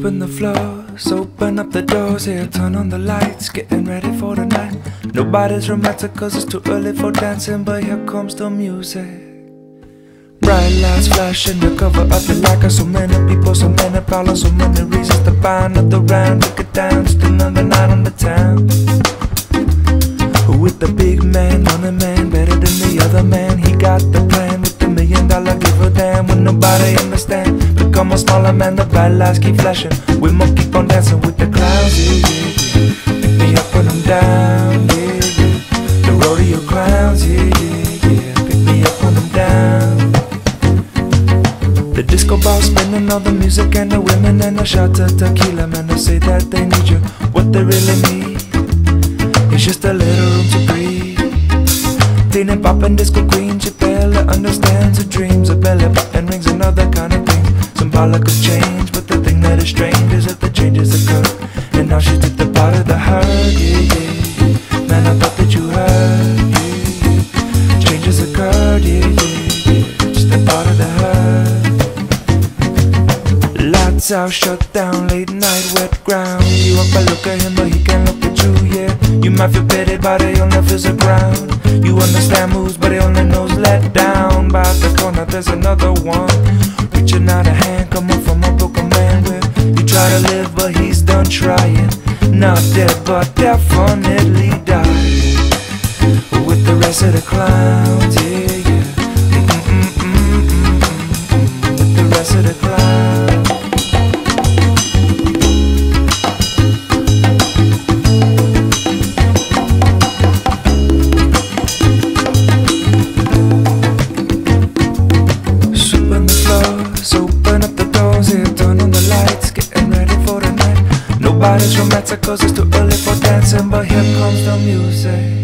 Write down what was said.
Sweeping the floors, open up the doors, here, turn on the lights, getting ready for the night. Nobody's romantic cause it's too early for dancing, but here comes the music. Bright lights flashing to cover up the lack of so many people, so many problems, so many reasons to buy another round. Take it down, just another night on the town. With the big man, money man, better than the other man. He got the plan with the $1 million give a damn when nobody understand. Become a smaller man, the bright lights keep flashing. We must keep on dancing with the clowns, yeah, yeah, yeah. Pick me up when I'm down, yeah, yeah. The rodeo clowns, yeah, yeah, yeah. Pick me up when I'm down. The disco ball spinning, all the music and the women, and a shot of tequila, man, they say that they need you. What they really need, it's just a little room to breathe. Clean and poppin' disco queen, she barely understands her dreams. Her belly button rings and other kind of things. Symbolic of change, but the thing that is strange is that the changes occur. And now she's just a part of the herd, yeah, yeah, yeah. Man, I thought that you heard, yeah, yeah. Changes occurred, yeah, yeah, yeah. Just a part of the herd. Lights out, shut down, late night, wet ground. You up, I look at him, but he can't look at you, yeah. You might feel pity, but he only feels the ground. You understand moves, but he only knows let down. By the corner, there's another one, reaching out a hand, coming from a broken man. Where he try to live, but he's done trying. Not dead, but definitely dying. With the rest of the clowns, yeah, yeah. With the rest of the clowns. Nobody's romantic cause it's too early for dancing, but here comes the music.